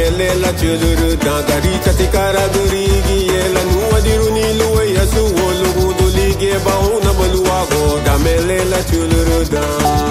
gamele la chuluru dagari chatikara durigi la nuwa diruni luwe yasu wolu dulige bauna balua go gamele la chuluru da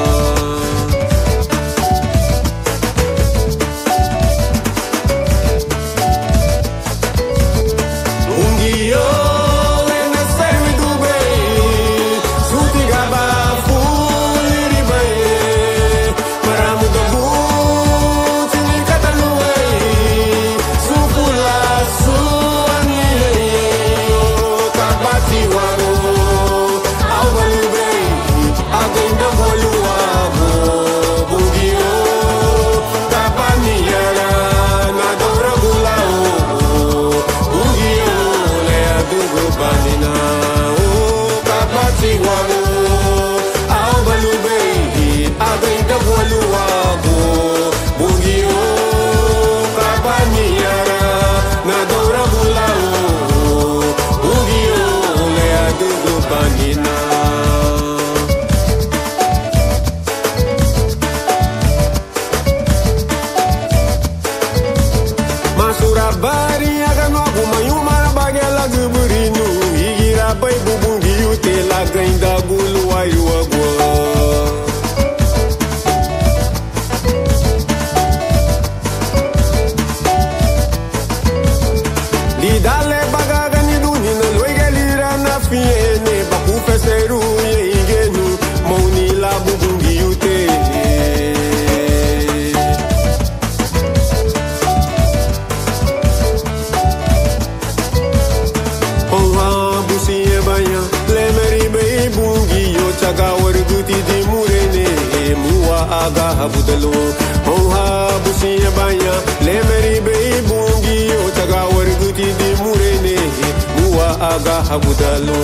Budalo oha busiya banya le meri be bungi o taga warguti di murene muwa aga budalo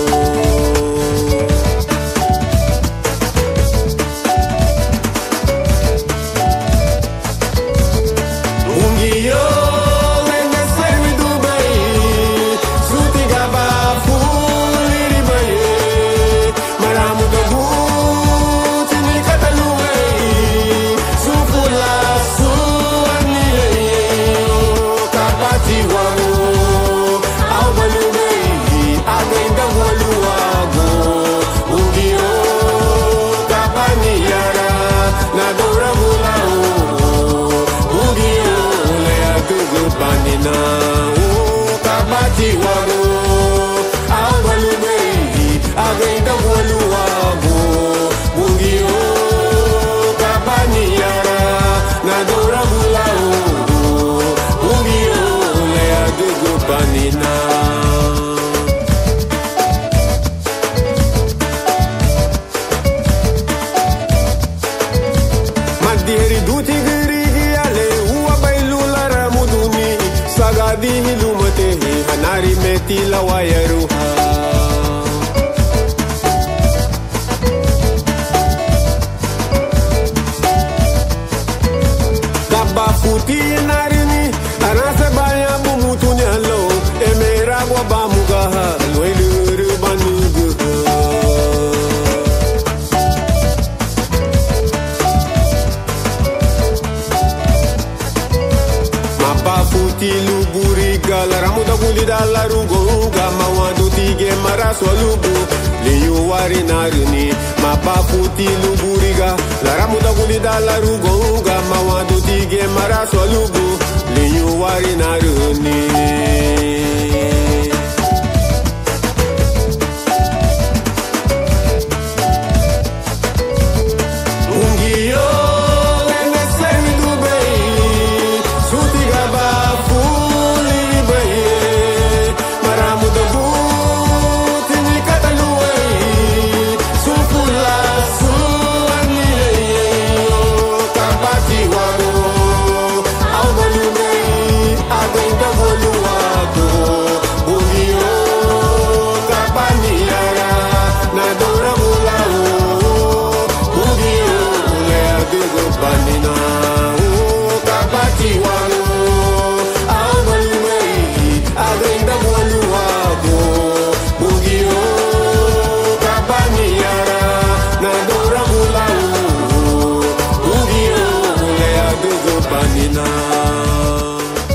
Tila wayaruha Gaba futi narini Arasa baya bumutunya lo Emera gwa bamugaha Lweluru banugu Mapa futi luburiga Laramuda gulida larugo Mawadu tige marasolubu Liyu wari naruni Mapa futi luburiga Laramuda gulida larugonga Mawadu tige marasolubu Liyu wari naruni Banina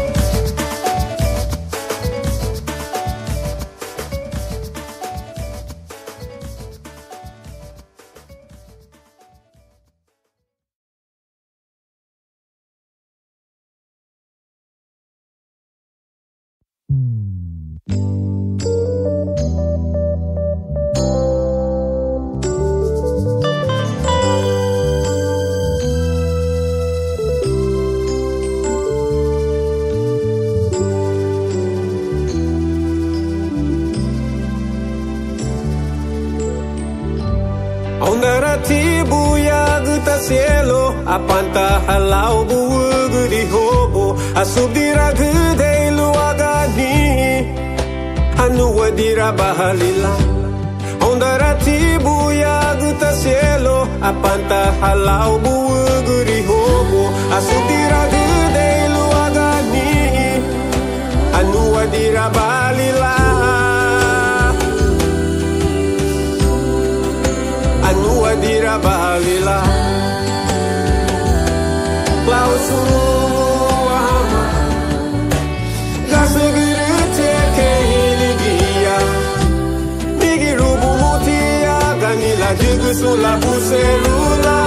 cielo apanta halau buugu di hobo asubdira gede luagani anu wadira bahalila ondara tibu ya guta cielo apanta halau buugu di hobo asubdira gede luagani anu wadira bahalila anu wadira bahalila Klausuama Gasugirite keiligia Migirubu mutia Ganila jigusu la buselula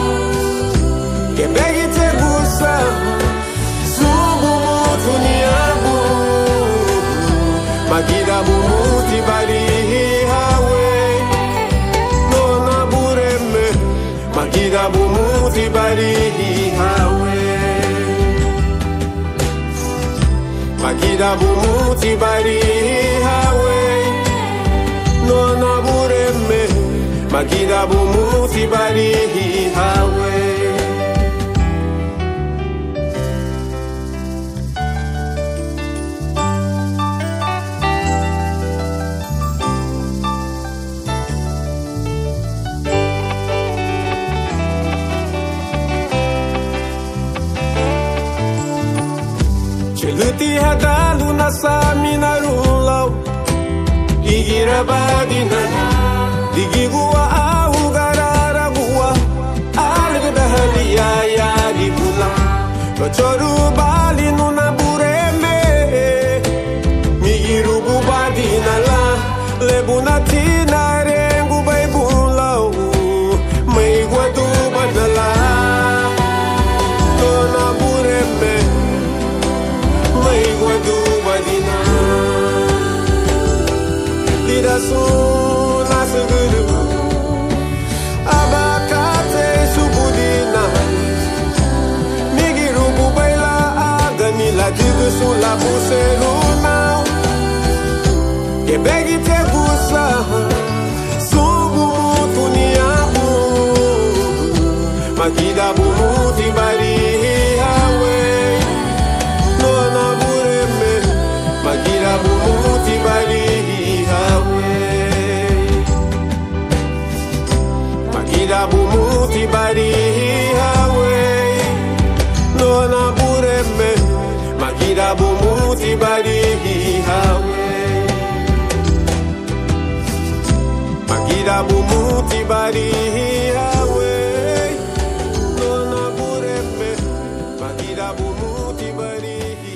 Kebegite gusa Subu mutuniabu Magida bumuti barihi hawe Nona bureme Magida bumuti barihi Magida bumuti bari hawe Nona bureme Magida bumuti bari hawe Luti hadalu nasa minarulau Igira badina Digigua ahu garara gua Algada halia ya dibula Kochoru bali nuna bureme Migirubu badina la Lebuna tina rengu baibulau Maigua tu badala Nona bureme Lida suna seguru Abakate subudina Migirubu baila aganila Jigusu la buseluna Kebegi te gusa Subu mutuniabu Magida bumuti bari hawe Nona bureme Magida bumuti bari hawe Magida bumuti bari hawe Nona bureme Magida bumuti bari hawe Magida bumuti bari hawe Nona bureme Magida bumuti bari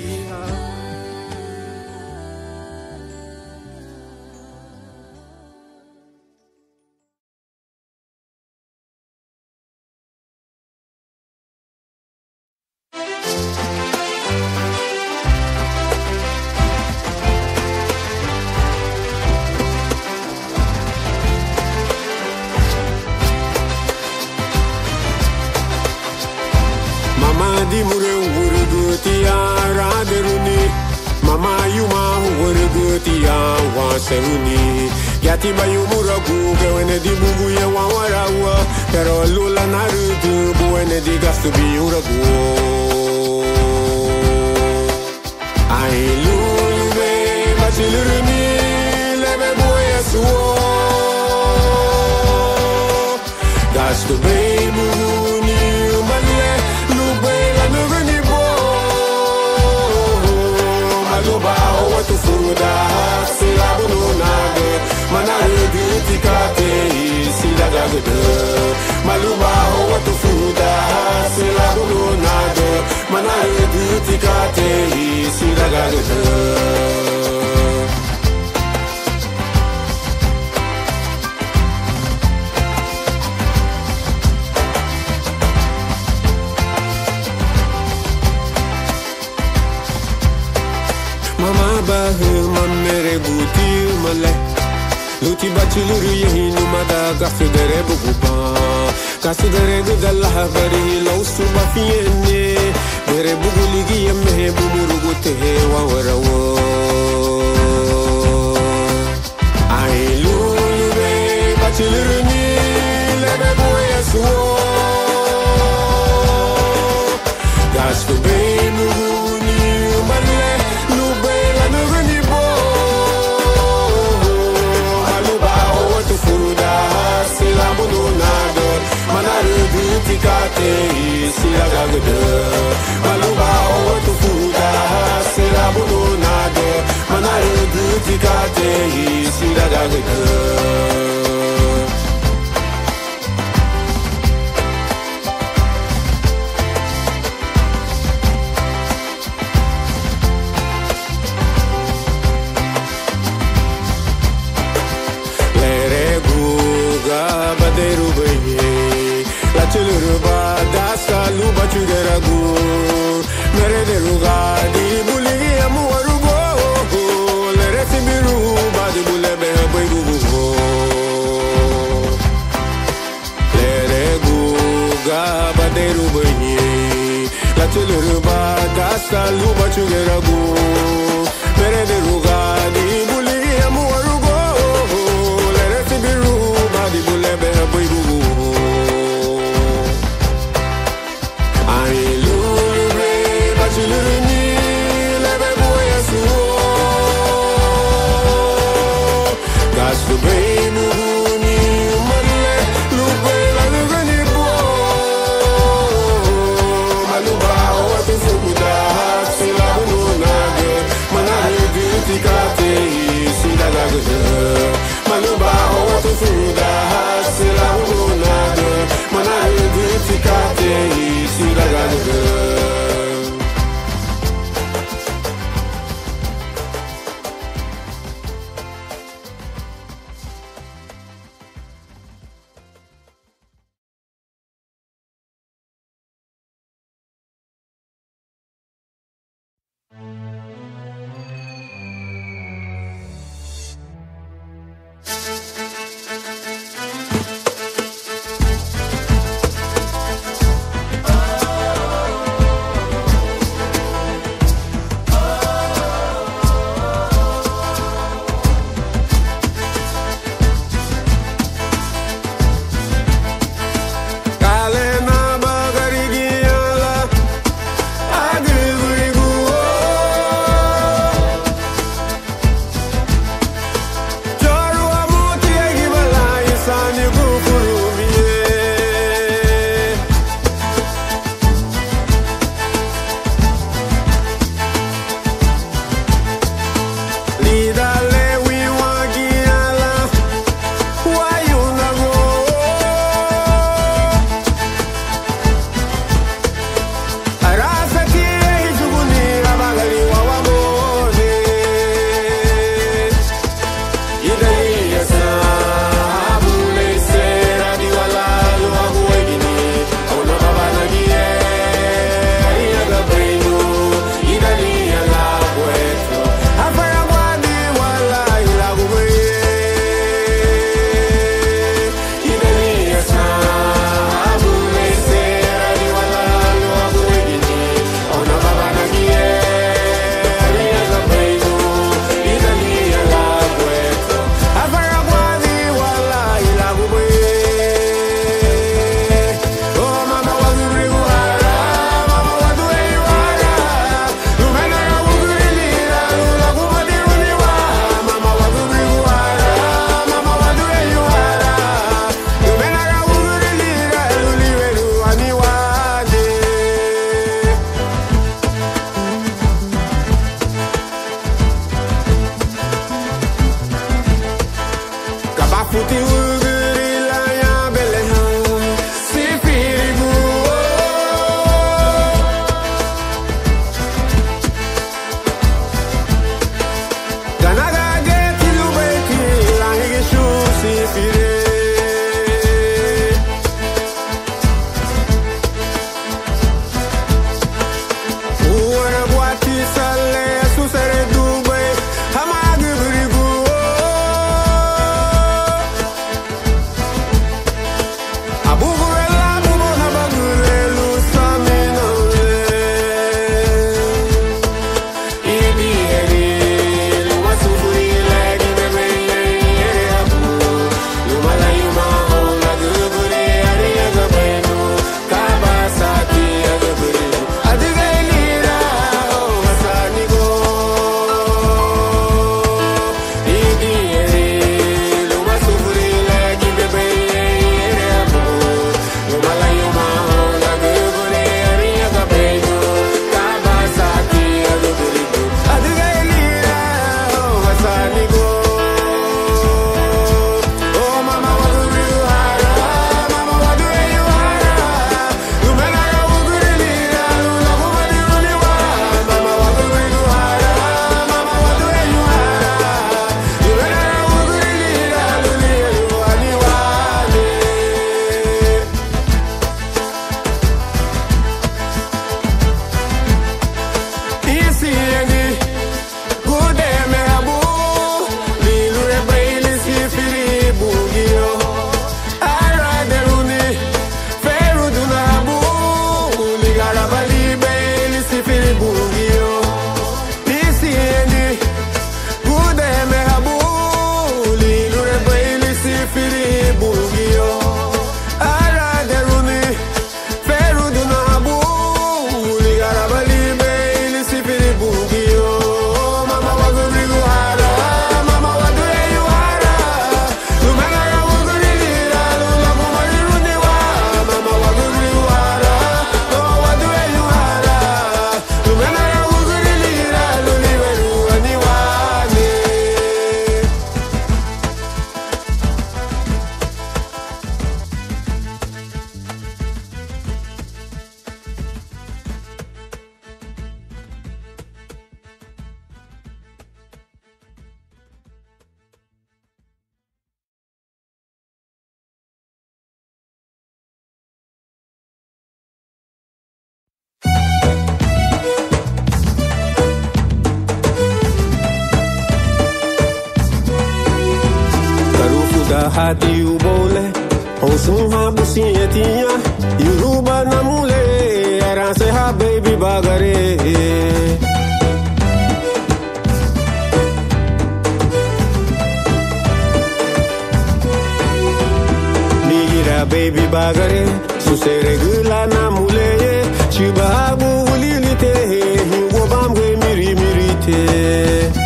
Mama di mure uruguti araderuni Mama yuma uruguti awaseruni Yati bayu muragu gewene di bugu ye wawarawa Pero lula narudu buene di gastu bi uragu Ai lulube bachiluruni lebe buye suo Gastu bei muguni umalie Maluba watu fuda sila bununade Manaru dutikate sila gagade Maluba watu fuda sila bununade Manaru dutikate sila gagade Mama bahu mamere guti male Luti bachiluru yehi numada gasu dere buguba Gasu dere gudallah bari lau suba fienne Dere buguligi yemme bumuru gute wawarawo Ai lulube bachiluru ni lebe buye suo ticate si la gagde maluba o tu fuda se la bunade manare du ticate si la gagde Chilruba dasa luba chugeragu mere deruga di buligi amurugo lere sibiru badi bulebe boygugo lere guga baderu boyi la chilruba dasa luba chugeragu mere deruga di buligi amurugo lere sibiru badi bulebe boygugo Maluba, oh, what to food, hati ubole Osunha busiyetia Yuruba namule Aranse ha baby bagare Migira baby bagare Susere gula namule Chibahabu ulilite Wobamwe miri mirite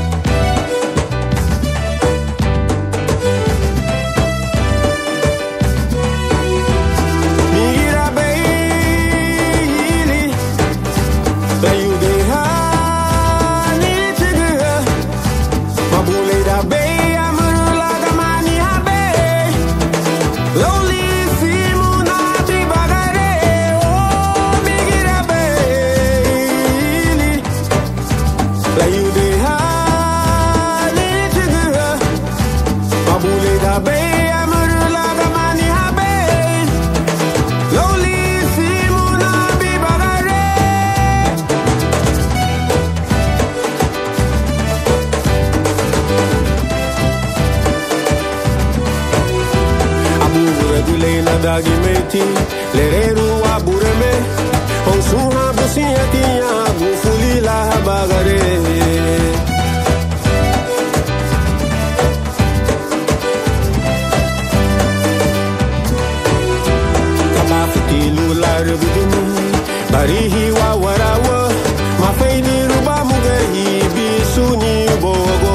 Dagi meti, lereru abureme, onsuha busiyatia, gufuli la bagare. Kabafuti lula rebudumi, barihi wa warawa, mafeini ruba mugehi bisuni bogo.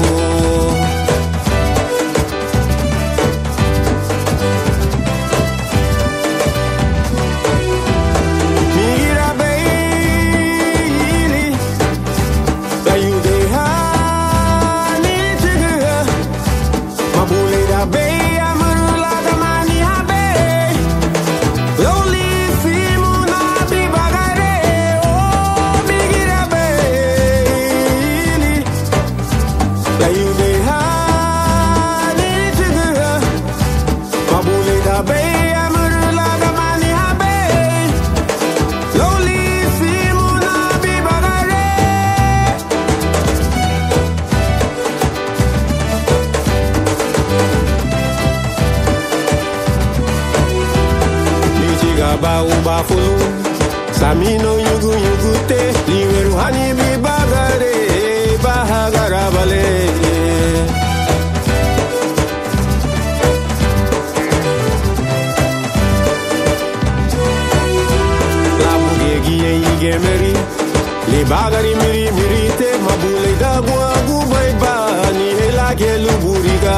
Bafulu, Samino yugu yugute, liweru hani bi bagare, bahagara bale. Labu gegi ige meri, li bagari miri mirite, mabule da gua gubai ba, ni hela ke luburiga.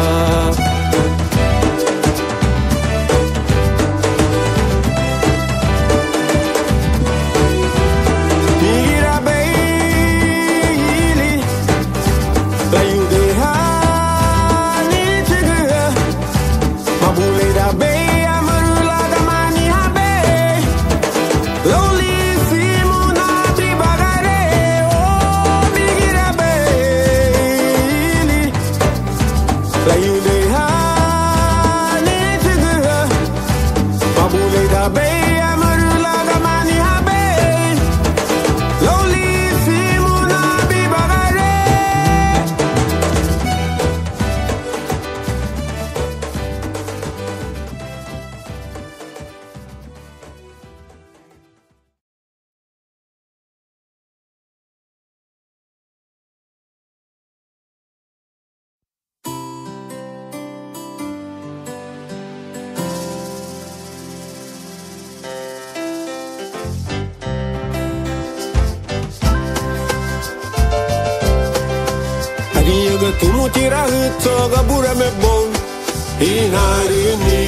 Tumu tira hitoga bure me bon inarini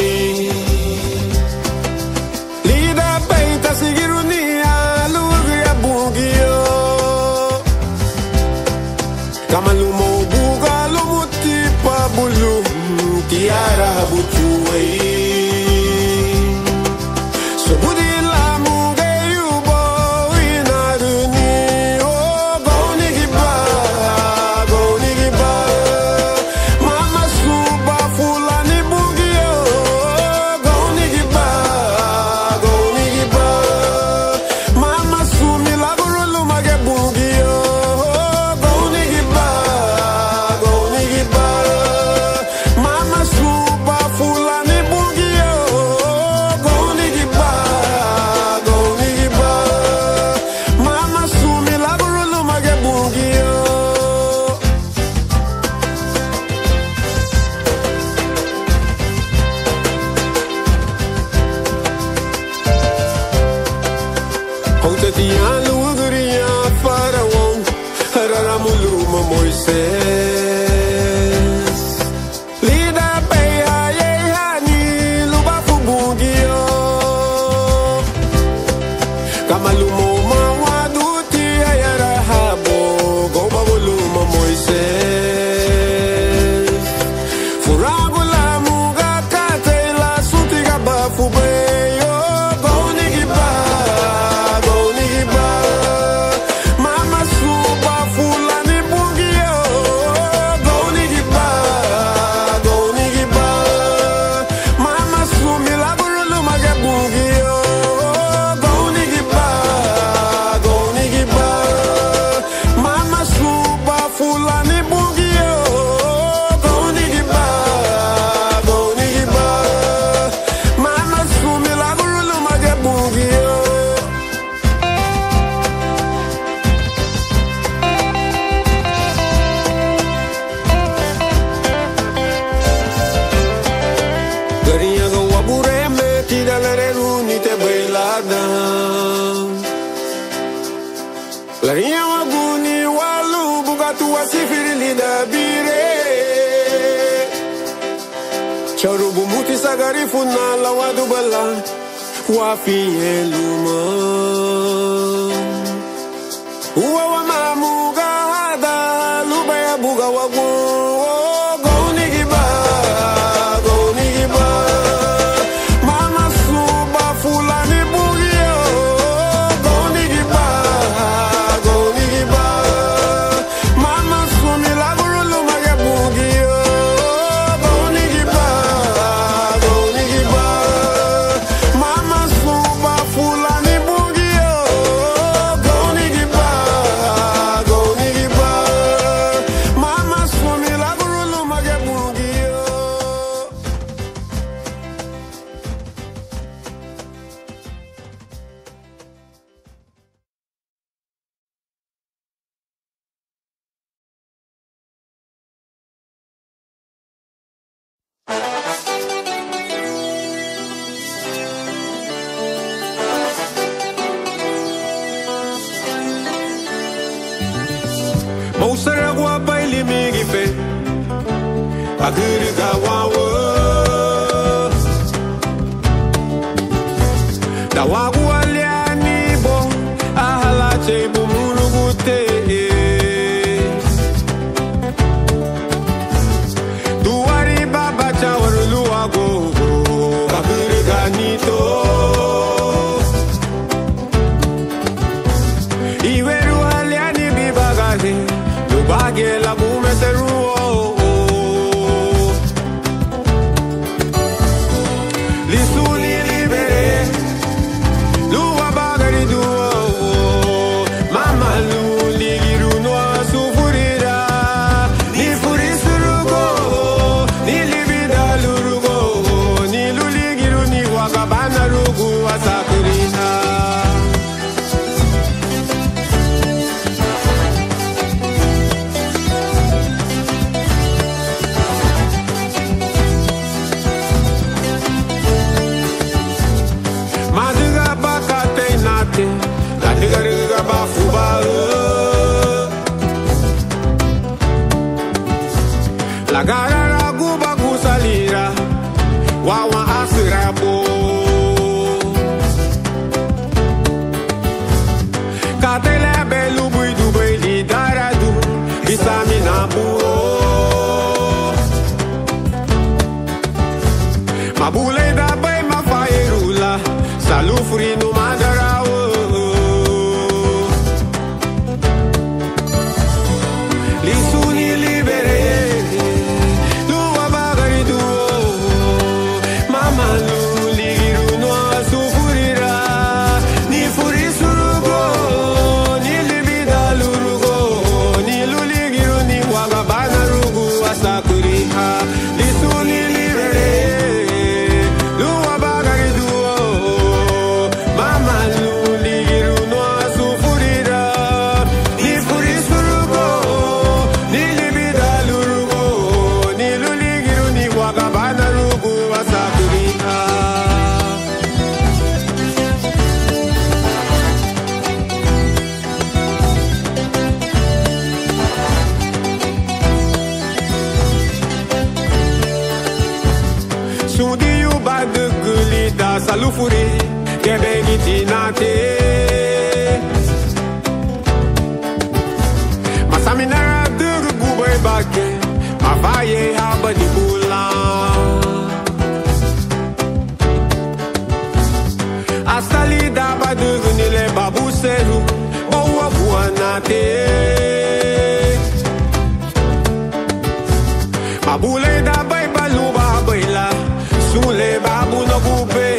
Lida peita sigirunia lugia bugio Kamalumo buga lumuti pabulu Tiara butuei Sobudi la muge yubo inarini Oh goni giba Mama suba fulani bugio Tian Lugria Pharaoh Raramuluma Moises Lida Peya Yehani Lubafu Bungio Kamalumo Mawaduti Ayarahabo Gobabuluma Moises Furagula Muga Katela Sutiga Bafubeyo Gonigiba Mama Suba Fulani Bungio Gonigiba Mama Sumila Gurulu Maga Bungio Gonigiba Mama Suba Fulani Bungio Gonigiba Mama Sumila Gurulu Maga Bungio Gariyaga wabure me tidalare runi te bailada Lariya waguni walu bugatu wasifiri lida bire Charubu muti sagari funna lawadu bala Wafi eluma Uwa wa mamuga hada lubaya buga wagu Gonigiba Mama Suba Fulani Bugio Gonigiba Mama Sumila Gurulu Maga Bugio Gonigiba Mama Suba Fulani Bugio Gonigiba Mama Sumila Gurulu Maga Bugio Mousara guapa ili migife Agiriga wawo Dawagu aliani bo Ahala chebu mulugute Duwari baba chawaru luwago Agiriga nito Iweru aliani bibagazi Lubage la bumeteruo Lisuni libere Luwa bagari duo Mama lu ligiru no sufurira Ni furisurugo Ni libida lurugo Ni luligiru ni wakabana rugu wasakurina Maduga bakate nate Ladigariga bafuba Lagara raguba gusalira Wawa asirabo Asalida badugunile babu seru bawa buanate babule da bay balu babayla sule babu no gube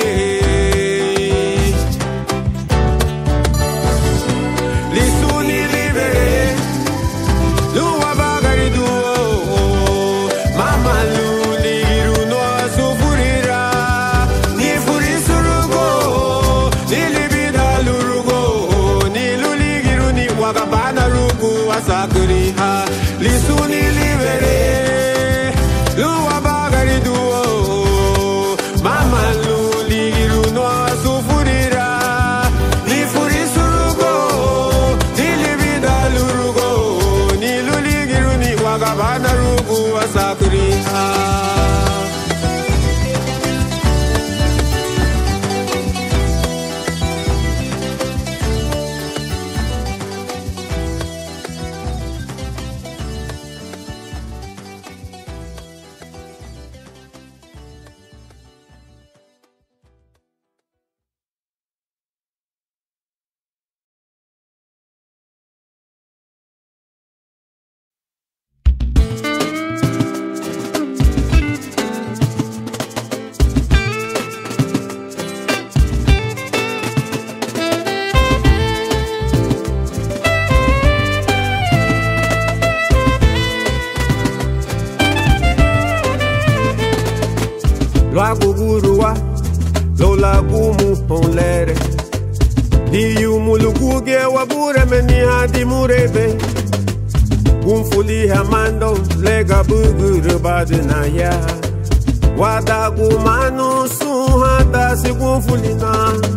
lisuni libere luwa bagari duo mama luli runo sufurira ni furi surugo ni libida lurugo ni luli giruni wakabana rugu asakuri ha lisuni libere luwa bagari duo mama luli runo sufurira ni furi surugo ni libida lurugo ni luli giruni wakabana rugu asakuri ha Lwagugurua lola gumu onlere diyu muluguge wabure meni hadi murebe gumfuli hamando lega buguru badina ya wada gumanu suhada si gumfulina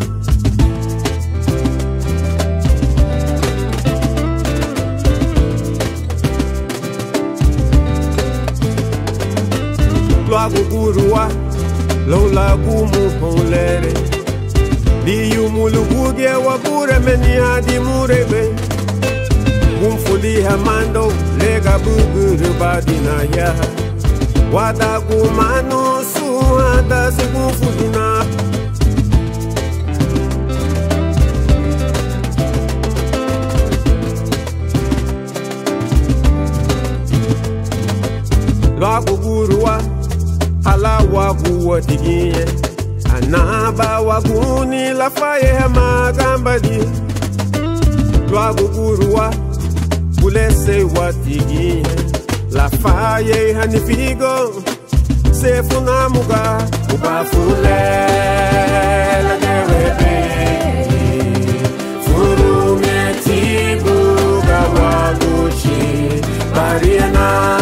Lwagugurua lola gumu onlere diyu muluguge wabure meni hadi murebe gumfuli hamando lega buguru badina ya wada gumanu suhada si gumfulina Lwagugurua ala wagu wadigie anaba waguni la faye magambadi Lwagugurua bulese wadigie la faye hanifigo se funamuga ubafule la gerebe furu metibu gawaguchi bariana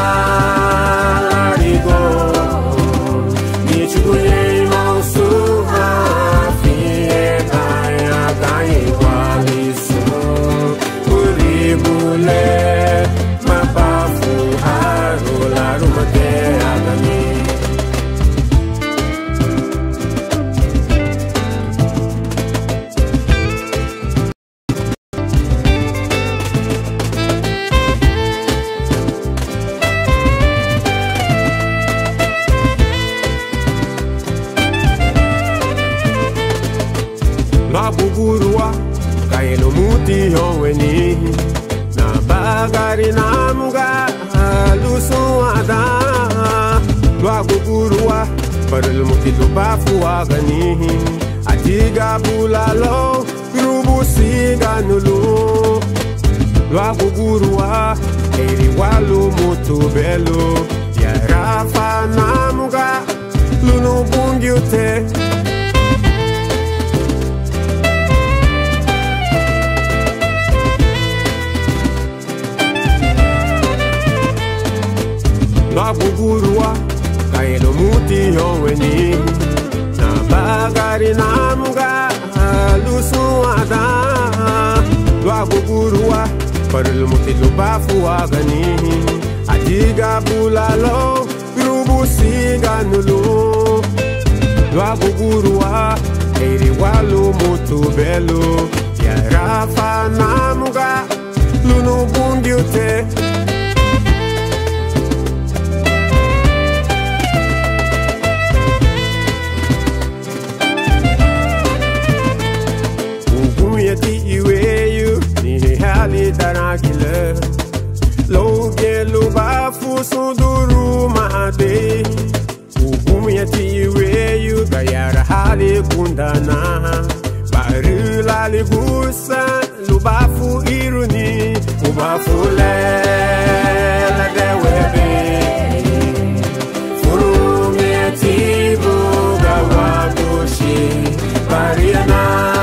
Lwagugurua kaelo muti howeni na bagari na muga lusuada Lwagugurua parel muti lubafu agani atiga bulalo grubu siga nulu Lwagugurua eri walu mutu belo ya rafa na muga lunu bungiute Lwagugurua kaelo muti howeni na bagari na muga lusuada Lwagugurua parel muti lubafu agani adiga bulalo grubu siga nulu Lwagugurua eri walu mutu belo ya rafa na muga lunu bungiute baligusa lubafu iruni ubafu la dewebe furu mietibu gawabushi bariana